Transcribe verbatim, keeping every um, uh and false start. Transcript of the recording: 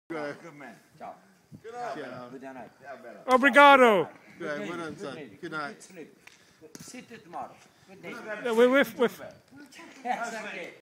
Good. Good man. Ciao. Good night. Good night. Obrigado. Good. Well done, son. Good night. Sleep. See you tomorrow. Good day. We're with, with. Yes, okay.